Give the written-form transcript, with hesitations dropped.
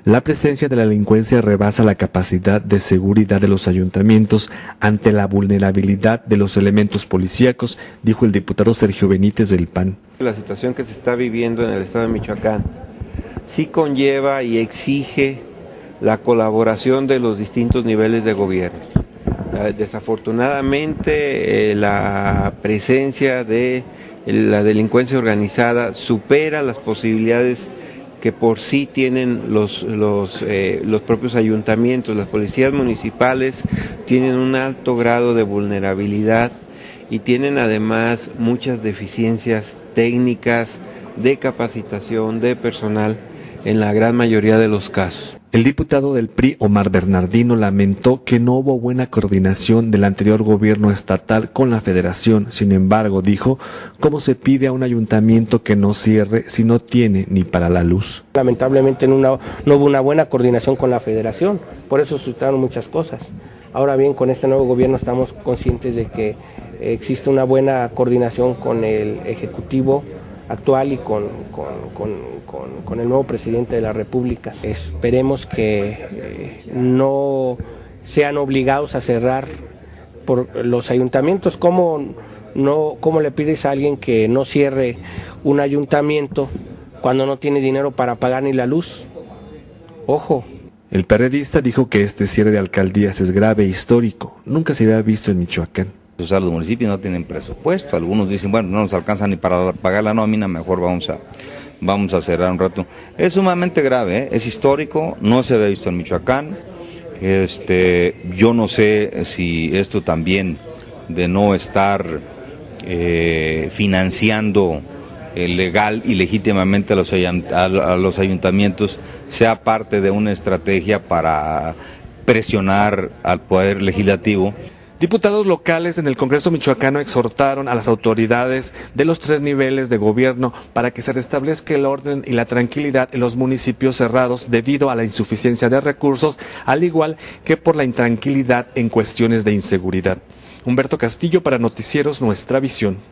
La presencia de la delincuencia rebasa la capacidad de seguridad de los ayuntamientos ante la vulnerabilidad de los elementos policíacos, dijo el diputado Sergio Benítez del PAN. La situación que se está viviendo en el estado de Michoacán sí conlleva y exige la colaboración de los distintos niveles de gobierno. Desafortunadamente, la presencia de la delincuencia organizada supera las posibilidades que por sí tienen los propios ayuntamientos. Las policías municipales tienen un alto grado de vulnerabilidad y tienen además muchas deficiencias técnicas, de capacitación, de personal, en la gran mayoría de los casos. El diputado del PRI, Omar Bernardino, lamentó que no hubo buena coordinación del anterior gobierno estatal con la federación. Sin embargo, dijo, ¿cómo se pide a un ayuntamiento que no cierre si no tiene ni para la luz? Lamentablemente no hubo una buena coordinación con la federación, por eso sucedieron muchas cosas. Ahora bien, con este nuevo gobierno estamos conscientes de que existe una buena coordinación con el Ejecutivo actual y con el nuevo presidente de la República. Esperemos que no sean obligados a cerrar por los ayuntamientos. ¿Cómo le pides a alguien que no cierre un ayuntamiento cuando no tiene dinero para pagar ni la luz? Ojo. El perredista dijo que este cierre de alcaldías es grave e histórico. Nunca se había visto en Michoacán. O sea, los municipios no tienen presupuesto, algunos dicen, bueno, no nos alcanza ni para pagar la nómina, mejor vamos a cerrar un rato. Es sumamente grave, es histórico, no se había visto en Michoacán. Yo no sé si esto también de no estar financiando legal y legítimamente a los ayuntamientos sea parte de una estrategia para presionar al Poder Legislativo. Diputados locales en el Congreso michoacano exhortaron a las autoridades de los 3 niveles de gobierno para que se restablezca el orden y la tranquilidad en los municipios cerrados debido a la insuficiencia de recursos, al igual que por la intranquilidad en cuestiones de inseguridad. Humberto Castillo para Noticieros Nuestra Visión.